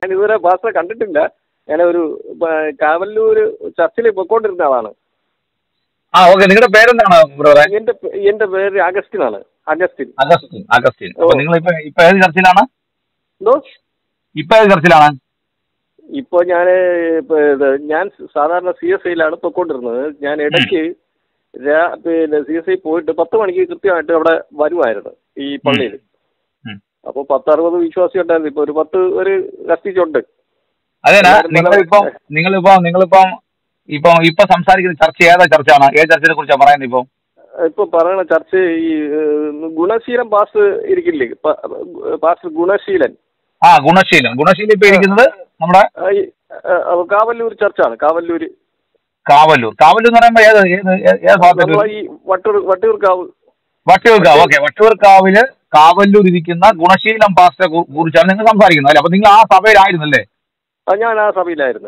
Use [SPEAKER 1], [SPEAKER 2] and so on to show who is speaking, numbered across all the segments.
[SPEAKER 1] ഇതുവരെ പാസ്റ്ററെ കണ്ടിട്ടില്ല. ഞാനൊരു കാവല്ലൂർ ചർച്ചിൽ പൊയ്ക്കൊണ്ടിരുന്ന ആളാണ്.
[SPEAKER 2] ഓക്കെ. നിങ്ങളുടെ പേരെന്താണ് ബ്രദറെ?
[SPEAKER 1] എന്റെ പേര് അഗസ്റ്റിനാണ്. അഗസ്റ്റിൻ.
[SPEAKER 2] നിങ്ങൾ ഇപ്പൊ ഏത് ചർച്ചിലാണ്?
[SPEAKER 1] എന്തോ
[SPEAKER 2] ഇപ്പൊ ഏത് ചർച്ചിലാണ്?
[SPEAKER 1] ഇപ്പൊ ഞാൻ സാധാരണ CSIയിലാണ് പൊയ്ക്കൊണ്ടിരുന്നത്. ഞാൻ ഇടയ്ക്ക് പിന്നെ CSI പോയിട്ട് 10 മണിക്ക് കൃത്യമായിട്ട് അവിടെ വരുമായിരുന്നു ഈ പള്ളിയിൽ. അപ്പൊ 10-60 വിശ്വാസി ഉണ്ടായിരുന്നു. ഇപ്പൊ ഒരു 10 ഒരു കത്തിച്ചുണ്ട്.
[SPEAKER 2] അതെന്നാ നിങ്ങളിപ്പം സംസാരിക്കുന്ന ചർച്ച ഏതാ ചർച്ചാണ്? ഏത് ചർച്ചിനെ കുറിച്ചാണ് പറയുന്നത്?
[SPEAKER 1] ഇപ്പൊ പറയണ ചർച്ച് ഈ ഗുണശീലൻ പാസ്റ്റർ ഇരിക്കില്ലേ? പാസ്റ്റർ ഗുണശീലൻ.
[SPEAKER 2] ഗുണശീലൻ ഇപ്പൊ ഇരിക്കുന്നത് നമ്മുടെ
[SPEAKER 1] കാവല്ലൂർ ചർച്ചാണ്. കാവല്ലൂർ
[SPEAKER 2] എന്ന് പറയുമ്പോ ഏത്
[SPEAKER 1] ഈ വട്ടിയൂർക്കാവ്.
[SPEAKER 2] ഓക്കെ. വട്ടിയൂർക്കാവില് കാവല്ലൂർ ഇരിക്കുന്ന ഗുണശീലൻ പാസ്റ്ററെ കുറിച്ചാണ് നിങ്ങൾ സംസാരിക്കുന്നത് അല്ലേ? അപ്പൊ നിങ്ങൾ ആ സഭയിലായിരുന്നല്ലേ?
[SPEAKER 1] ഞാൻ ആ സഭയിലായിരുന്നു.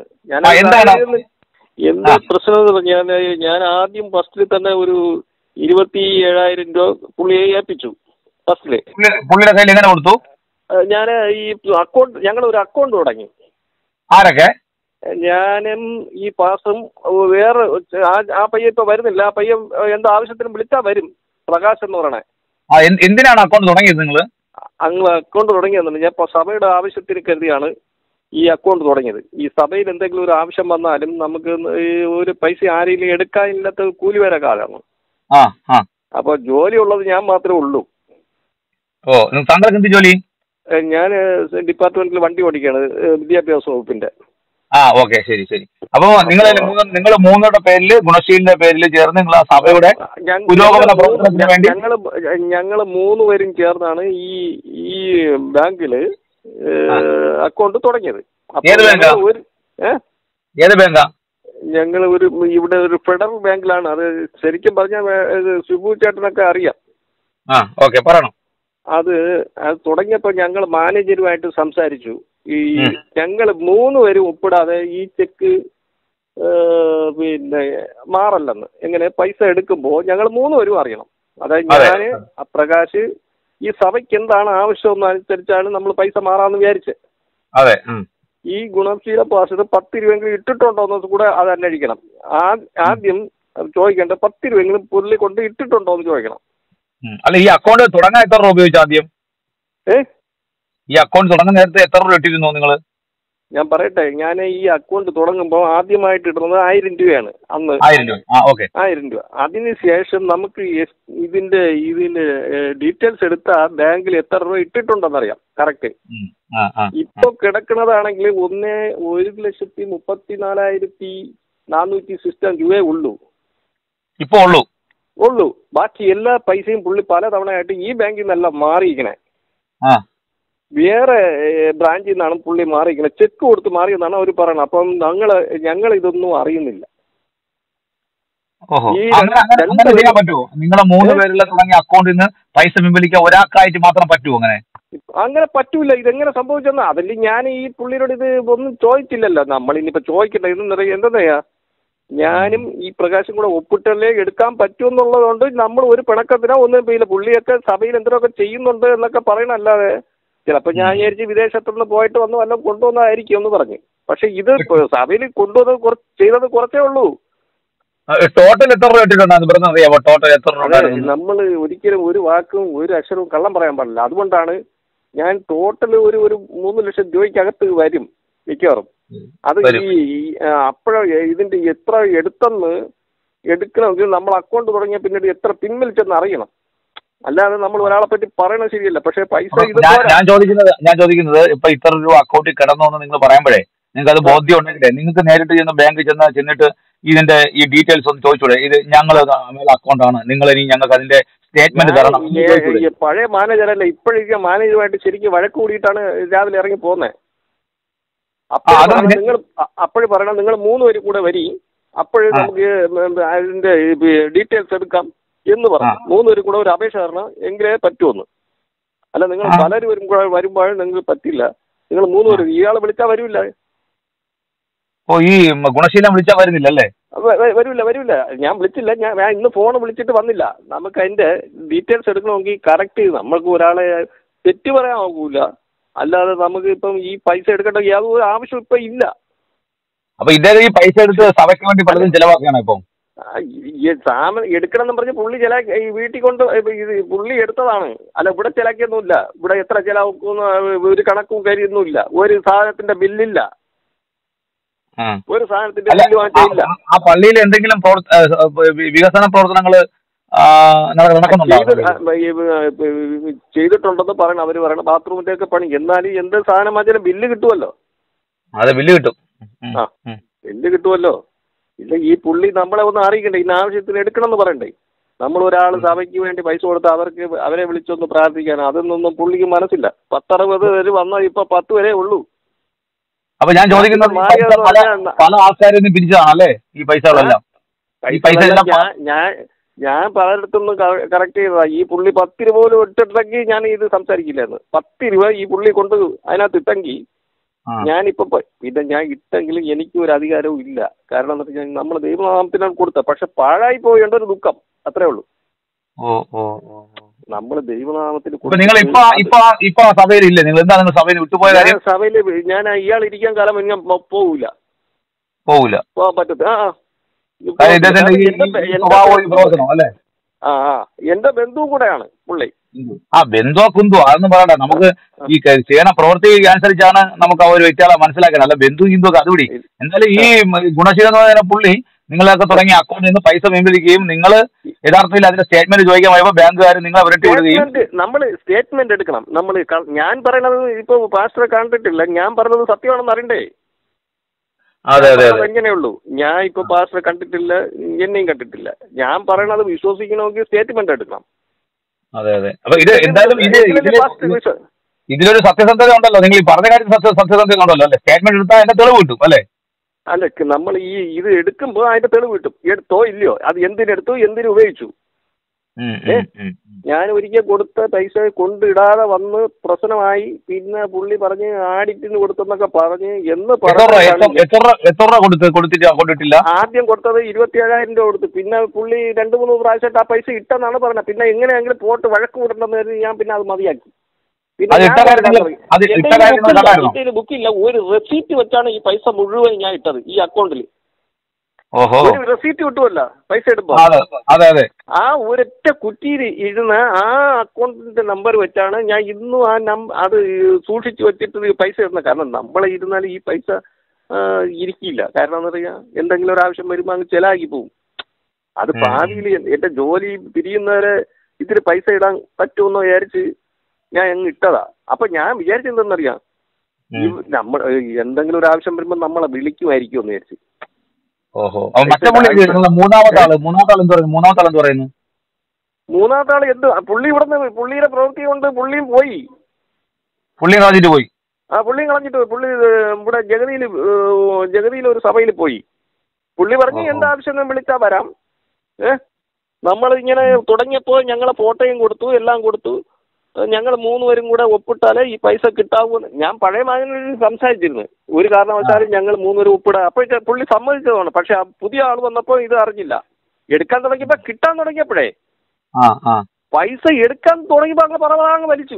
[SPEAKER 1] എന്താ പ്രശ്നം എന്ന് പറഞ്ഞാൽ ഞാൻ ആദ്യം ഫസ്റ്റിൽ തന്നെ ഒരു 27,000 രൂപ പുള്ളിയെ ഏൽപ്പിച്ചു. ഫസ്റ്റില്
[SPEAKER 2] പുള്ളിയുടെ കയ്യിൽ എങ്ങനെ കൊടുത്തു?
[SPEAKER 1] ഞാൻ ഈ ഞങ്ങളൊരു അക്കൗണ്ട് തുടങ്ങി.
[SPEAKER 2] ആരൊക്കെ?
[SPEAKER 1] ഞാനും ഈ പാസും വേറെ ആ പയ്യൻ ഇപ്പൊ വരുന്നില്ല. ആ പയ്യൻ എന്താ ആവശ്യത്തിനും വിളിച്ചാൽ വരും. പ്രകാശ് എന്ന് പറയണേ.
[SPEAKER 2] എന്തിനാണ് അക്കൗണ്ട് തുടങ്ങിയത് നിങ്ങൾ?
[SPEAKER 1] അക്കൗണ്ട് തുടങ്ങിയെന്നുണ്ട്. ഞാൻ സഭയുടെ ആവശ്യത്തിന് കരുതിയാണ് ഈ അക്കൗണ്ട് തുടങ്ങിയത്. ഈ സഭയിൽ എന്തെങ്കിലും ഒരു ആവശ്യം വന്നാലും നമുക്ക് ഒരു പൈസ ആരെങ്കിലും എടുക്കാനില്ലാത്ത കൂലി വരെ കാലമാണ്. അപ്പൊ ജോലി ഉള്ളത് ഞാൻ മാത്രമേ ഉള്ളൂ.
[SPEAKER 2] താങ്കൾക്ക് എന്ത് ജോലി?
[SPEAKER 1] ഞാൻ ഡിപ്പാർട്ട്മെന്റിൽ വണ്ടി ഓടിക്കുകയാണ്, വിദ്യാഭ്യാസ വകുപ്പിന്റെ.
[SPEAKER 2] ഓക്കെ, ശരി. അപ്പൊ നിങ്ങൾ മൂന്നുടെ പേരിൽ, ഗുണശീലിന്റെ പേരിൽ ചേർന്ന് നിങ്ങൾ ആ സഭയുടെ പുരോഗമന പ്രവർത്തനത്തിന് വേണ്ടി
[SPEAKER 1] ഞങ്ങൾ 3 പേരും ചേർന്നാണ് ഈ ബാങ്കില് അക്കൗണ്ട് തുടങ്ങിയത്.
[SPEAKER 2] ഏത് ബാങ്കാ?
[SPEAKER 1] ഞങ്ങൾ ഇവിടെ ഒരു ഫെഡറൽ ബാങ്കിലാണ്. അത് ശരിക്കും പറഞ്ഞാൽ ശുഭു ചേട്ടനൊക്കെ അറിയാം.
[SPEAKER 2] ഓക്കെ, പറയണം.
[SPEAKER 1] അത് തുടങ്ങിയപ്പോൾ ഞങ്ങൾ മാനേജരുമായിട്ട് സംസാരിച്ചു. ഈ ഞങ്ങൾ 3 പേരും ഒപ്പിടാതെ ഈ ചെക്ക് പിന്നെ മാറല്ലെന്ന്. എങ്ങനെ പൈസ എടുക്കുമ്പോൾ ഞങ്ങൾ 3 പേരും അറിയണം. അതായത് ഞാന്, പ്രകാശ്, ഈ സഭയ്ക്ക് എന്താണ് ആവശ്യം അനുസരിച്ചാണ് നമ്മൾ പൈസ മാറാമെന്ന് വിചാരിച്ചത്. ഈ ഗുണശീല പാസ്റ്റർ 10 രൂപയെങ്കിലും ഇട്ടിട്ടുണ്ടോന്ന് കൂടെ അത് അന്വേഷിക്കണം. ആദ്യം ചോദിക്കേണ്ടത് 10 രൂപയെങ്കിലും പുള്ളി കൊണ്ട് ഇട്ടിട്ടുണ്ടോ എന്ന് ചോദിക്കണം.
[SPEAKER 2] അല്ല, ഈ അക്കൗണ്ട് തുടങ്ങാൻ എത്ര രൂപ ഉപയോഗിച്ചു ആദ്യം? ഈ അക്കൗണ്ട് തുടങ്ങുന്ന നേരത്തെ എത്ര രൂപ ഇട്ടിരുന്നു നിങ്ങൾ?
[SPEAKER 1] ഞാൻ പറയട്ടെ, ഞാൻ ഈ അക്കൗണ്ട് തുടങ്ങുമ്പോൾ ആദ്യമായിട്ട് ഇടുന്നത് 1000 രൂപയാണ് അന്ന്. 1000 രൂപ. അതിനുശേഷം നമുക്ക് ഇതിന്റെ ഡീറ്റെയിൽസ് എടുത്ത ബാങ്കിൽ എത്ര രൂപ ഇട്ടിട്ടുണ്ടെന്നറിയാം കറക്റ്റ്. ഇപ്പൊ കിടക്കുന്നതാണെങ്കിൽ 1,34,460 രൂപയേ ഉള്ളൂ.
[SPEAKER 2] ഇപ്പൊ ഉള്ളൂ.
[SPEAKER 1] ബാക്കി എല്ലാ പൈസയും പുള്ളി പല തവണയായിട്ട് ഈ ബാങ്കിൽ നിന്നല്ല മാറിയിരിക്കണേ. വേറെ ബ്രാഞ്ചിൽ നിന്നാണ് പുള്ളി മാറിയിരിക്കുന്നത്. ചെക്ക് കൊടുത്ത് മാറിയെന്നാണ് അവർ പറയുന്നത്. അപ്പം ഞങ്ങൾ ഇതൊന്നും അറിയുന്നില്ല.
[SPEAKER 2] നിങ്ങളുടെ 3 പേരിൽ തുടങ്ങിയ അക്കൗണ്ടിൽ നിന്ന് പൈസ പിൻവലിക്കാൻ ഒരാൾക്കായിട്ട് മാത്രം പറ്റുമോ?
[SPEAKER 1] അങ്ങനെ പറ്റൂല. ഇതെങ്ങനെ സംഭവിച്ചെന്നാ? അതല്ലേ ഞാൻ ഈ പുള്ളിയോട് ഇത് ഒന്നും ചോദിച്ചില്ലല്ലോ. നമ്മളിനിയിപ്പോ ചോദിക്കണ്ട. എന്താ ഞാനും ഈ പ്രകാശും കൂടെ ഒപ്പിട്ടല്ലേ എടുക്കാൻ പറ്റുമെന്നുള്ളതുകൊണ്ട് നമ്മൾ ഒരു പിണക്കത്തിനോ ഒന്നും പോയില്ല. പുള്ളിയൊക്കെ സഭയിൽ എന്തെങ്കിലുമൊക്കെ ചെയ്യുന്നുണ്ട് എന്നൊക്കെ പറയണല്ലാതെ ചിലപ്പോൾ ഞാൻ വിചാരിച്ച് വിദേശത്തുനിന്ന് പോയിട്ട് വല്ലതും കൊണ്ടുവന്നതായിരിക്കും എന്ന് പറഞ്ഞു. പക്ഷെ ഇത് സഭയിൽ കൊണ്ടുവന്നത് ചെയ്തത് കുറച്ചേ ഉള്ളൂ.
[SPEAKER 2] ടോട്ടൽ എത്ര രൂപ ഇട്ടിട്ടുണ്ടായിരുന്നു?
[SPEAKER 1] നമ്മൾ ഒരിക്കലും ഒരു വാക്കും ഒരു അക്ഷരവും കള്ളം പറയാൻ പാടില്ല. അതുകൊണ്ടാണ് ഞാൻ ടോട്ടൽ ഒരു 3 ലക്ഷം രൂപയ്ക്കകത്ത് വരും മിക്കവാറും. അത് അപ്പോഴ ഇതിന്റെ എത്ര എടുക്കണമെങ്കിൽ നമ്മൾ അക്കൗണ്ട് തുടങ്ങിയ പിന്നീട് എത്ര പിൻവലിച്ചെന്ന് അറിയണം. അല്ലാതെ നമ്മൾ ഒരാളെ പറ്റി പറയണത് ശരിയല്ല. പക്ഷെ പൈസ
[SPEAKER 2] ഞാൻ ചോദിക്കുന്നത് ഇപ്പൊ ഇത്ര രൂപ അക്കൗണ്ടിൽ കിടന്നു എന്ന് നിങ്ങൾ പറയുമ്പോഴേ നിങ്ങൾക്ക് അത് ബോധ്യം ഉണ്ടെങ്കിലേ നിങ്ങൾക്ക് നേരിട്ട് ബാങ്കിൽ ചെന്നിട്ട് ഇതിന്റെ ഈ ഡീറ്റെയിൽസ് ഒന്ന് ചോദിച്ചൂടെ? ഇത് ഞങ്ങൾ അക്കൗണ്ടാണ്, നിങ്ങൾ ഇനി ഞങ്ങൾക്ക് അതിന്റെ സ്റ്റേറ്റ്മെന്റ് തരണം.
[SPEAKER 1] പഴയ മാനേജറല്ല, ഇപ്പോഴേക്കും മാനേജറുമായിട്ട് ശരിക്കും വഴക്ക് കൂടിയിട്ടാണ് രാവിലെ ഇറങ്ങി പോകുന്നത്. നിങ്ങൾ അപ്പോഴും പറയണം, നിങ്ങൾ 3 പേര് കൂടെ വരി, അപ്പോഴും നമുക്ക് അതിന്റെ ഡീറ്റെയിൽസ് എടുക്കാം എന്ന് പറഞ്ഞു. 3 പേര് കൂടെ ഒരു അപേക്ഷ തരണം എങ്കിലേ പറ്റുമെന്ന്. അല്ല, നിങ്ങൾ പലരും കൂടെ വരുമ്പോഴും നിങ്ങൾക്ക് പറ്റില്ല. നിങ്ങൾ 3 പേര്, ഇയാൾ വിളിച്ചാൽ വരില്ല.
[SPEAKER 2] ഈ ഗുണശീലം വിളിച്ചാൽ വരുന്നില്ല അല്ലേ?
[SPEAKER 1] വരില്ല. ഞാൻ വിളിച്ചില്ല. ഞാൻ ഇന്ന് ഫോൺ വിളിച്ചിട്ട് വന്നില്ല. നമുക്ക് അതിന്റെ ഡീറ്റെയിൽസ് എടുക്കണമെങ്കിൽ കറക്റ്റ് നമ്മൾക്ക് ഒരാളെ തെറ്റ് പറയാൻ ആകൂല. അല്ലാതെ നമുക്ക് ഇപ്പം ഈ പൈസ എടുക്കേണ്ട യാതൊരു ആവശ്യം ഇപ്പം ഇല്ല.
[SPEAKER 2] അപ്പൊ ഇദ്ദേഹം ഈ പൈസ എടുത്ത് സഭയ്ക്ക് വേണ്ടി പലതും ചെലവാക്കുകയാണ് ഇപ്പം.
[SPEAKER 1] ഈ സാധനം എടുക്കണം എന്ന് പറഞ്ഞ് പുള്ളി ഈ വീട്ടിൽ കൊണ്ട് ഇത് പുള്ളി എടുത്തതാണ്. അല്ല ഇവിടെ ചിലക്കൊന്നുമില്ല. ഇവിടെ എത്ര ചിലവെക്കുന്ന ഒരു കണക്കും കാര്യമൊന്നുമില്ല. ഒരു സാധനത്തിന്റെ ബില്ലില്ല. ഒരു സാധനത്തിന്റെ ബില്ല് മാറ്റില്ല.
[SPEAKER 2] ആ പള്ളിയിൽ എന്തെങ്കിലും വികസന പ്രവർത്തനങ്ങൾ
[SPEAKER 1] ചെയ്തിട്ടുണ്ടെന്ന് പറയണം. അവര് പറയണം ബാത്റൂമിന്റെ ഒക്കെ പണി. എന്നാലും എന്ത് സാധനം മാറ്റിയാലും ബില്ല് കിട്ടുമല്ലോ.
[SPEAKER 2] അതെ, ബില്ല് കിട്ടും.
[SPEAKER 1] ബില്ല് കിട്ടുമല്ലോ. ഇല്ല ഈ പുള്ളി നമ്മളെ ഒന്ന് അറിയിക്കണ്ടേ, ഇന്ന ആവശ്യത്തിന് എടുക്കണം എന്ന് പറയണ്ടേ. നമ്മൾ ഒരാൾ സഭയ്ക്ക് വേണ്ടി പൈസ കൊടുത്ത് അവരെ വിളിച്ചൊന്ന് പ്രാർത്ഥിക്കാൻ അതൊന്നും പുള്ളിക്ക് മനസ്സില്ല. 10-60 പേര് വന്നാൽ ഇപ്പൊ 10 വരെ ഉള്ളൂ.
[SPEAKER 2] അപ്പൊ ഞാൻ ചോദിക്കുന്നത് പല ആൾക്കാരും പിരിച്ചതാണല്ലേ ഈ പൈസകളെല്ലാം?
[SPEAKER 1] ഞാൻ പലയിടത്തുനിന്ന് കറക്റ്റ് ചെയ്തതാ. ഈ പുള്ളി 10 രൂപ പോലും ഇട്ടിട്ടെങ്കിൽ ഞാൻ ഇത് സംസാരിക്കില്ലായിരുന്നു. 10 രൂപ ഈ പുള്ളി കൊണ്ട് അതിനകത്ത് ഇട്ടെങ്കിൽ ഞാനിപ്പോ പിന്നെ ഞാൻ ഇട്ടെങ്കിലും എനിക്ക് ഒരു അധികാരവും ഇല്ല. കാരണം എന്താ വെച്ചാൽ നമ്മൾ ദൈവനാമത്തിനാണ് കൊടുത്ത. പക്ഷെ പാഴായി പോയേണ്ട ഒരു ദുഃഖം അത്രേ ഉള്ളൂ. നമ്മൾ ദൈവനാമത്തിന് സഭയില് ഞാൻ ഇയാൾ ഇരിക്കാൻ കാലം ഞാൻ പോവില്ല. പോകാൻ പറ്റത്തില്ല. എന്റെ ബന്ധുവും കൂടെയാണ് പുള്ളി.
[SPEAKER 2] ബന്ധുവോ കുന്തുവോ അതൊന്നും പറയണ്ട. നമുക്ക് ഈ ചെയ്യണ പ്രവൃത്തി അനുസരിച്ചാണ് നമുക്ക് ആ ഒരു വ്യക്തികളെ മനസ്സിലാക്കണം. അല്ല ബന്ധു ഹിന്ദു ഒക്കെ അതുകൂടി. എന്തായാലും ഈ ഗുണശീലം എന്ന് പറയുന്ന പുള്ളി നിങ്ങളൊക്കെ തുടങ്ങിയ അക്കൗണ്ടിൽ നിന്ന് പൈസ പിൻവലിക്കുകയും നിങ്ങൾ യഥാർത്ഥത്തിൽ അതിന്റെ സ്റ്റേറ്റ്മെന്റ് ചോദിക്കാൻ പോയപ്പോൾ ബാങ്കുകാർ നിങ്ങളെ വിരട്ടി വിടുകയും.
[SPEAKER 1] നമ്മൾ സ്റ്റേറ്റ്മെന്റ് എടുക്കണം. നമ്മൾ ഞാൻ പറയണത് ഇപ്പൊ പാസ്റ്ററെ കണ്ടിട്ടില്ല. ഞാൻ പറഞ്ഞത് സത്യമാണെന്ന് അറിയണ്ടേ?
[SPEAKER 2] അതെ അതെ
[SPEAKER 1] എങ്ങനെയുള്ളൂ. ഞാൻ ഇപ്പൊ പാസ്റ്ററെ കണ്ടിട്ടില്ല, എന്നെയും കണ്ടിട്ടില്ല. ഞാൻ പറയണത് വിശ്വസിക്കണമെങ്കിൽ സ്റ്റേറ്റ്മെന്റ് എടുക്കണം.
[SPEAKER 2] അതെ അതെ. അപ്പൊ ഇത് എന്തായാലും ഇതിലൊരു സത്യസന്ധത ഉണ്ടല്ലോ. നിങ്ങൾ ഈ പറഞ്ഞ കാര്യം സത്യസന്ധത ഉണ്ടല്ലോ അല്ലെ? സ്റ്റേറ്റ്മെന്റ് എടുത്താൽ അതിന്റെ തെളിവ് കിട്ടും അല്ലേ?
[SPEAKER 1] അല്ല, നമ്മൾ ഇത് എടുക്കുമ്പോൾ അതിന്റെ തെളിവ് കിട്ടും. എടുത്തോ ഇല്ലയോ, അത് എന്തിനെടുത്തു, എന്തിനു ഉപയോഗിച്ചു. ഞാൻ ഒരിക്കൽ കൊടുത്ത പൈസ കൊണ്ടിടാതെ വന്ന് പ്രശ്നമായി. പിന്നെ പുള്ളി പറഞ്ഞ് ആഡിറ്റിന് കൊടുത്തെന്നൊക്കെ പറഞ്ഞ്
[SPEAKER 2] കൊടുത്തിട്ടില്ല.
[SPEAKER 1] ആദ്യം കൊടുത്തത് 27,000 രൂപ കൊടുത്തു. പിന്നെ പുള്ളി 2-3 പ്രാവശ്യമായിട്ട് ആ പൈസ ഇട്ടെന്നാണ് പറഞ്ഞത്. പിന്നെ എങ്ങനെയെങ്കിലും പോട്ട് വഴക്ക് കൂടണ്ടെന്ന് കരുതി ഞാൻ പിന്നെ അത് മതിയാക്കി. പിന്നെ ബുക്കില്ല, ഒരു റെസീറ്റ് വെച്ചാണ് ഈ പൈസ മുഴുവൻ ഞാൻ ഇട്ടത് ഈ അക്കൗണ്ടിൽ. ഒരു റെസീറ്റ് കിട്ടുമല്ല പൈസ എടുപ്പോ. ആ ഒരൊറ്റ കുറ്റിയിൽ ഇരുന്ന് ആ അക്കൗണ്ടിന്റെ നമ്പർ വെച്ചാണ് ഞാൻ ഇന്നും അത് സൂക്ഷിച്ചു വെച്ചിട്ട് പൈസ ഇടുന്നത്. കാരണം നമ്മളെ ഇരുന്നാൽ ഈ പൈസ ഇരിക്കില്ല. കാരണം എന്താ പറയുക, എന്തെങ്കിലും ഒരു ആവശ്യം വരുമ്പോൾ അങ്ങ് ചെലാക്കി പോവും. അത് ഭാവിയിൽ എന്റെ ജോലി പിരിയുന്നവരെ ഇതിൽ പൈസ ഇടാൻ പറ്റുമെന്ന് വിചാരിച്ച് ഞാൻ അങ്ങ് ഇട്ടതാ. അപ്പൊ ഞാൻ വിചാരിച്ചെന്തെന്നറിയാം, നമ്മൾ എന്തെങ്കിലും ഒരു ആവശ്യം വരുമ്പോൾ നമ്മളെ വിളിക്കുമായിരിക്കും എന്ന് വിചാരിച്ച്.
[SPEAKER 2] മൂന്നാമത്തെ
[SPEAKER 1] ആള് എന്ത് പുള്ളി ഇവിടുന്ന് പുള്ളിയുടെ പ്രവൃത്തി കൊണ്ട് പുള്ളിയും പോയി.
[SPEAKER 2] പുള്ളിയും കളഞ്ഞിട്ട് പോയി.
[SPEAKER 1] പുള്ളി ഇവിടെ ജഗതിയിൽ ഒരു സഭയിൽ പോയി. പുള്ളി പറഞ്ഞ് എന്താവശ്യം വിളിച്ചാൽ വരാം. നമ്മൾ ഇങ്ങനെ തുടങ്ങിയപ്പോൾ ഞങ്ങളെ ഫോട്ടോയും കൊടുത്തു, എല്ലാം കൊടുത്തു. ഞങ്ങൾ 3 പേരും കൂടെ ഒപ്പിട്ടാലേ ഈ പൈസ കിട്ടാവൂന്ന് ഞാൻ പഴയ മാനേജറിൽ സംസാരിച്ചിരുന്നു. ഒരു കാരണവശാലും ഞങ്ങൾ 3 പേരും ഒപ്പിടുക. അപ്പോഴത്തെ പുള്ളി സമ്മതിച്ചതാണ്. പക്ഷെ പുതിയ ആൾ വന്നപ്പോൾ ഇത് അറിഞ്ഞില്ല. എടുക്കാൻ തുടങ്ങിയപ്പോൾ കിട്ടാൻ തുടങ്ങിയപ്പോഴേ പൈസ എടുക്കാൻ തുടങ്ങിയപ്പോൾ അങ്ങ് പറവാങ്ങ് വലിച്ചു.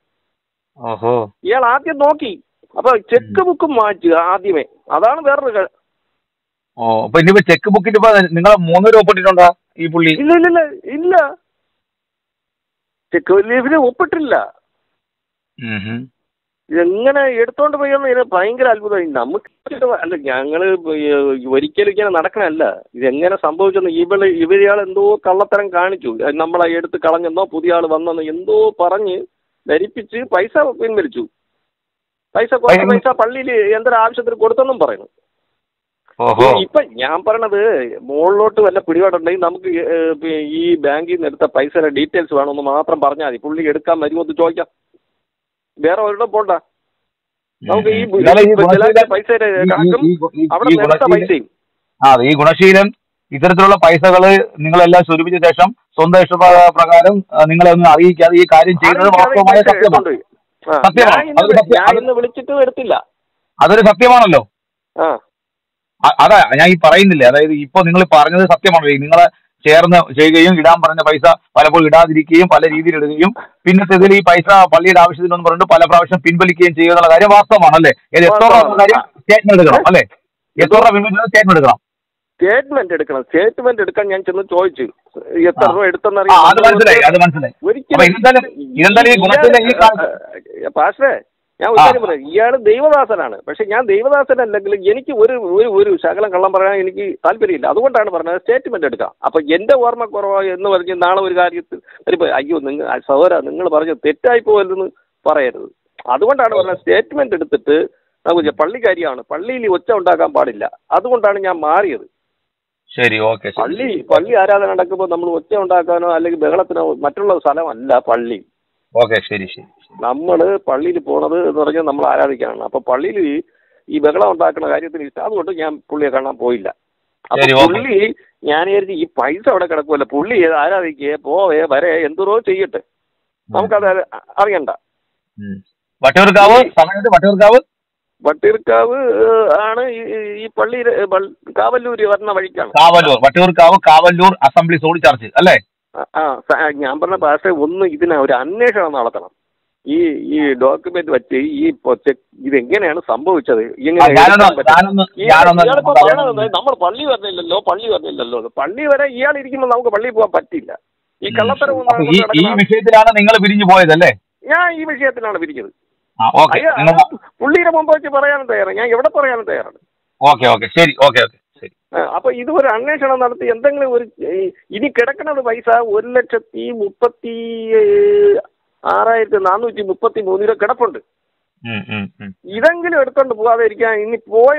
[SPEAKER 1] ഇയാൾ ആദ്യം നോക്കി. അപ്പൊ ചെക്ക് ബുക്ക് മാറ്റുക ആദ്യമേ. അതാണ് വേറൊരു.
[SPEAKER 2] ചെക്ക് ബുക്കിൽ നിങ്ങൾ 3 പേരും ഒപ്പിട്ടിട്ടുണ്ടോ ഈ പുള്ളി?
[SPEAKER 1] ഇല്ല ചെക്ക് ലീഫിൽ ഒപ്പിട്ടില്ല. എങ്ങനെ എടുത്തോണ്ട് പോയെന്ന് ഇതിന് ഭയങ്കര അത്ഭുതമായി. നമുക്ക് അല്ല, ഞങ്ങള് ഒരിക്കലും ഇങ്ങനെ നടക്കണല്ല. ഇതെങ്ങനെ സംഭവിച്ചെന്ന് ഇവരെയാൾ എന്തോ കള്ളത്തരം കാണിച്ചു. നമ്മളെ എടുത്ത് കളഞ്ഞെന്നോ പുതിയ ആൾ വന്നെന്നോ എന്തോ പറഞ്ഞ് ധരിപ്പിച്ച് പൈസ പിൻവലിച്ചു. കുറച്ച് പൈസ പള്ളിയിൽ എന്തൊരു ആവശ്യത്തിന് കൊടുത്തെന്നും പറയുന്നു. ഇപ്പൊ ഞാൻ പറയണത് മുകളിലോട്ട് വല്ല പിടിപാടുണ്ടെങ്കിൽ നമുക്ക് ഈ ബാങ്കിൽ നിന്ന് എടുത്ത പൈസയുടെ ഡീറ്റെയിൽസ് വേണമെന്ന് മാത്രം പറഞ്ഞാൽ മതി. പുള്ളി എടുക്കാൻ വരുമോ എന്ന് ചോദിക്കാം. വേറെ ഒരിടം പോണ്ട. നമുക്ക് ഈ പൈസയുടെ കണക്കും അവിടെ എടുത്ത പൈസയും.
[SPEAKER 2] ഈ ഗുണശീലൻ ഇത്തരത്തിലുള്ള പൈസകള് നിങ്ങളെല്ലാം സ്വരൂപിച്ച ശേഷം സ്വന്തം ഇഷ്ടപ്രകാരം നിങ്ങളെ ഒന്നും അറിയിക്കാതെ ഈ കാര്യം ചെയ്യുന്നത് വാസ്തവമായ സത്യമാണ്.
[SPEAKER 1] വിളിച്ചിട്ട് എടുത്തില്ല.
[SPEAKER 2] അതൊരു സത്യമാണല്ലോ. അതാ ഞാൻ ഈ പറയുന്നില്ലേ, അതായത് ഇപ്പൊ നിങ്ങൾ പറഞ്ഞത് സത്യമാണ്. നിങ്ങളെ ചേർന്ന് ചെയ്യുകയും ഇടാൻ പറഞ്ഞ പൈസ പലപ്പോഴും ഇടാതിരിക്കുകയും പല രീതിയിൽ ഇടുകയും പിന്നത്തേതിൽ ഈ പൈസ പള്ളിയുടെ ആവശ്യത്തിനെന്ന് പറഞ്ഞിട്ട് പല പ്രാവശ്യം പിൻവലിക്കുകയും ചെയ്യുന്നുള്ള കാര്യം വാസ്തവമാണല്ലേ? ഇത് എത്ര രൂപ എന്ന കാര്യം സ്റ്റേറ്റ്മെന്റ് എടുക്കണം അല്ലേ? എത്ര രൂപ പിൻവലിക്കുന്ന സ്റ്റേറ്റ്മെന്റ് എടുക്കണം.
[SPEAKER 1] സ്റ്റേറ്റ്മെന്റ് എടുക്കാൻ ഞാൻ ചെന്ന് ചോദിച്ചു എത്ര രൂപ
[SPEAKER 2] അത് മനസ്സിലായി.
[SPEAKER 1] പാസ്റ്റേ, ഞാൻ ഒരു കാര്യം പറയാം. ഇയാള് ദൈവദാസനാണ്. പക്ഷെ ഞാൻ ദൈവദാസനല്ലെങ്കിൽ എനിക്ക് ഒരു ശകലം കള്ളം പറയാൻ എനിക്ക് താല്പര്യമില്ല. അതുകൊണ്ടാണ് പറഞ്ഞത് സ്റ്റേറ്റ്മെന്റ് എടുക്കാം. അപ്പൊ എന്റെ ഓർമ്മ കുറവാ എന്ന് പറഞ്ഞ് നാളെ ഒരു കാര്യത്തിൽ വരുമ്പോ അയ്യോ സഹോദര നിങ്ങൾ പറഞ്ഞത് തെറ്റായി പോകല്ലെന്ന് പറയരുത്. അതുകൊണ്ടാണ് പറഞ്ഞത് സ്റ്റേറ്റ്മെന്റ് എടുത്തിട്ട് നമുക്ക് പള്ളിക്കാരിയാണ്, പള്ളിയിൽ ഒച്ച ഉണ്ടാക്കാൻ പാടില്ല. അതുകൊണ്ടാണ് ഞാൻ മാറിയത്.
[SPEAKER 2] ശരി, ഓക്കെ.
[SPEAKER 1] പള്ളി ആരാധന നടക്കുമ്പോൾ നമ്മൾ ഒച്ച ഉണ്ടാക്കാനോ അല്ലെങ്കിൽ ബഹളത്തിനോ മറ്റുള്ള സ്ഥലമല്ല പള്ളി.
[SPEAKER 2] ഓക്കെ, ശരി ശരി.
[SPEAKER 1] നമ്മൾ പള്ളിയിൽ പോണത് എന്ന് പറഞ്ഞാൽ നമ്മൾ ആരാധിക്കാനാണ്. അപ്പൊ പള്ളിയിൽ ഈ ബഹളം ഉണ്ടാക്കുന്ന കാര്യത്തിന് ഇഷ്ടം. അതുകൊണ്ട് ഞാൻ പുള്ളിയെ കാണാൻ പോയില്ല. അപ്പൊ പുള്ളി ഞാൻ വിചാരിച്ചു ഈ പൈസ അവിടെ കിടക്കുമല്ലോ, പുള്ളി ആരാധിക്കേ പോവേ വരെ എന്തോരോ ചെയ്യട്ടെ, നമുക്കത് അറിയണ്ട. വട്ടിയൂർക്കാവ് ആണ് ഈ പള്ളി കാവല്ലൂര് വരുന്ന വഴിക്കാണ്.
[SPEAKER 2] കാവല്ലൂർ അസംബ്ലി സോഡ് ചർച്ച് അല്ലേ?
[SPEAKER 1] ഞാൻ പറഞ്ഞ ഭാഷ ഒന്ന് ഇതിനെ ഒരു അന്വേഷണം നടത്തണം. ഈ ഡോക്യുമെന്റ് വെച്ച് ഇതെങ്ങനെയാണ് സംഭവിച്ചത്, നമ്മൾ പള്ളി വരുന്നില്ലല്ലോ. പള്ളി വരെ ഇയാൾ ഇരിക്കുമ്പോൾ നമുക്ക് പള്ളിയിൽ പോകാൻ പറ്റില്ല. ഈ കള്ളത്തരം
[SPEAKER 2] ഈ വിഷയത്തിലാണ് നിങ്ങൾ പിരിഞ്ഞു പോയതല്ലേ?
[SPEAKER 1] ഞാൻ ഈ വിഷയത്തിലാണ് പിരിഞ്ഞത്. പുള്ളിയുടെ മുമ്പ് വെച്ച് പറയാനും തയ്യാറാണ്, ഞാൻ എവിടെ പറയാനും തയ്യാറാണ്. അപ്പൊ ഇത് ഒരു അന്വേഷണം നടത്തി എന്തെങ്കിലും ഒരു ഇനി കിടക്കുന്നത് പൈസ 1,36,433 രൂപ കിടപ്പുണ്ട്. ഇതെങ്കിലും എടുത്തോണ്ട് പോകാതെ ഇരിക്കാൻ ഇനി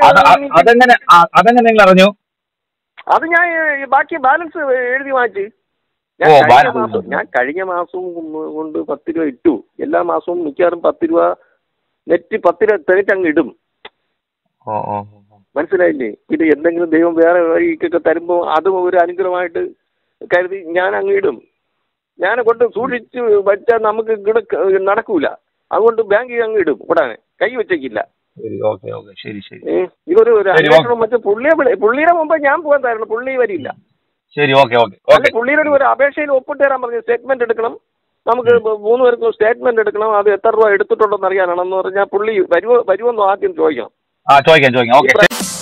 [SPEAKER 1] അത് ഞാൻ ബാക്കി ബാലൻസ് എഴുതി വാങ്ങിച്ച് ഞാൻ കഴിഞ്ഞ മാസവും കൊണ്ട് 10 രൂപ ഇട്ടു. എല്ലാ മാസവും മിക്കവാറും 10 രൂപ നെറ്റ് 10 രൂപ തികച്ചങ്ങ് ഇടും. മനസ്സിലായില്ലേ? ഇത് എന്തെങ്കിലും ദൈവം വേറെ വഴിക്കൊക്കെ തരുമ്പോൾ അതും ഒരു അനുഗ്രഹമായിട്ട് കരുതി ഞാൻ അങ്ങ് ഇടും. ഞാൻ കൊണ്ട് സൂക്ഷിച്ച് വെച്ചാൽ നമുക്ക് നടക്കൂല. അതുകൊണ്ട് ബാങ്കിൽ അങ്ങ് ഇടും, ഉടനെ കൈ വെച്ചേക്കില്ല. ഇതൊരു അന്വേഷണം വെച്ച് പുള്ളിയുടെ മുമ്പ് ഞാൻ പോകാൻ തരണം, പുള്ളി വരില്ല. പുള്ളിയുടെ ഒരു അപേക്ഷയിൽ ഒപ്പിട്ട് തരാൻ പറഞ്ഞു. സ്റ്റേറ്റ്മെന്റ് എടുക്കണം, നമുക്ക് 3 പേർക്കും സ്റ്റേറ്റ്മെന്റ് എടുക്കണം. അത് എത്ര രൂപ എടുത്തിട്ടുണ്ടെന്ന് അറിയാനാണെന്ന് പറഞ്ഞാൽ പുള്ളി വരുമോ ആദ്യം ചോദിക്കണം.